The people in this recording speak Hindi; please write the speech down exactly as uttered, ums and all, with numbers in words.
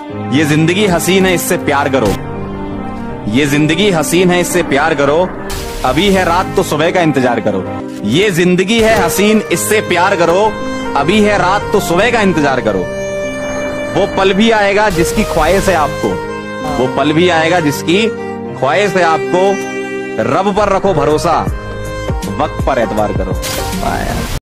ये जिंदगी हसीन है, इससे प्यार करो। ये जिंदगी हसीन है, इससे प्यार करो। अभी है रात तो सुबह का इंतजार करो। ये जिंदगी है हसीन, इससे प्यार करो। अभी है रात तो सुबह का इंतजार करो। वो पल भी आएगा जिसकी ख्वाहिश है आपको। वो पल भी आएगा जिसकी ख्वाहिश है आपको। रब पर रखो भरोसा, वक्त पर एतबार करो।